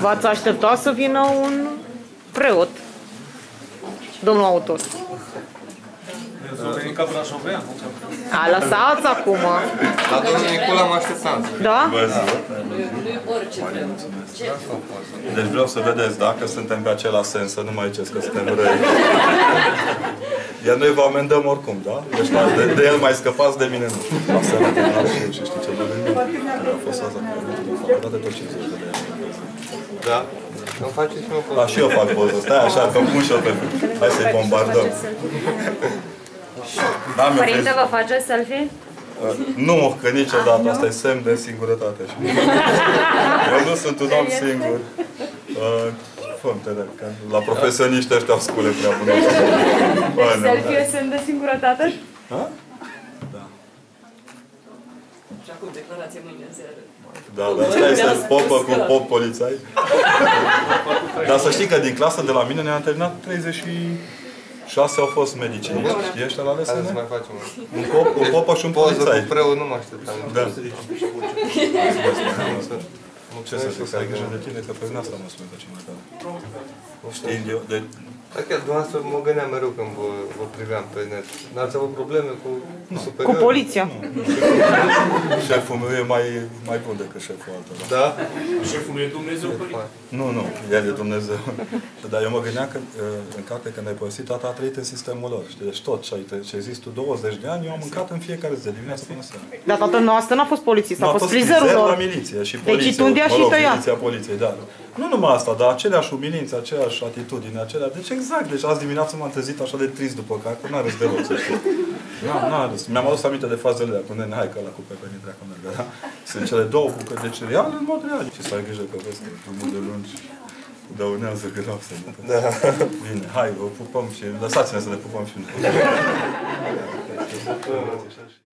V-ați aștepta să vină un preot, domnul autor. A, lăsați acum. La domnul Nicula mă așteptam. Da? Deci vreau să vedeți dacă suntem pe același sens, să nu mai ziceți că suntem răi. Iar noi vă amendăm oricum, da? Deci de el mai scăpați, de mine nu. Asta era terminat și știi ce vă gândim? Care a fost asta cu eventul de facultate, tot 50 de lei. Da? Îmi faceți și mă poză. Da, și eu fac poză. Stai așa, că pun și eu pe... Hai să-i bombardăm. Părinte, vă faceți selfie? Nu, că niciodată. Asta e semn de singurătate. Eu nu sunt un om singur. La profesioniști ăștia scule prea bună. Selfie e semn de singurătate? Da. Și acum declarație mâine seară. Da, dar stai să popă cu pop polițai. Dar să știi că din clasă de la mine ne-am terminat 36 au fost mediciniști. Știi ăștia la lesene? Hai să mai facem Un popă și un polițai. poză cu preot nu mă așteptam. Da. Ce să zic, să ai grijă de tine, că pe asta mă spune cineva. Știind eu, de... Da, chiar dumneavoastră mă gândeam mereu când vă priveam pe net. N-ați avut probleme cu superiori? Cu poliția. Șeful meu e mai bun decât șeful altora. Da? Șeful meu e Dumnezeu, părinte? Nu, el e Dumnezeu. Dar eu mă gândeam că în carte când ai povestit, tata a trăit în sistemul lor. Știi? Deci tot ce există 20 de ani, eu am mâncat în fiecare zi, de dimineață până seara. Dar tatăl noastră n-a fost polițist, a fost frizerul lor. lor. La miliție și poliție. Deci tundia și tăia. Miliția poliției, da. Nu numai asta, dar aceleași umilințe, aceeași atitudine, Deci exact, deci azi dimineață m-am trezit așa de trist după carte, n-a râs deloc, să știi. N-a râs. Mi-am adus aminte de fazele alea, cu nene, hai că ăla cu Pepe, dracu mergă, da? Sunt cele două bucăți, deci real în mod real. Și să ai grijă că vezi că drumul de lungi dăunează grav să ne. Da. Bine, hai, vă pupăm și lăsați-ne să ne pupăm și noi.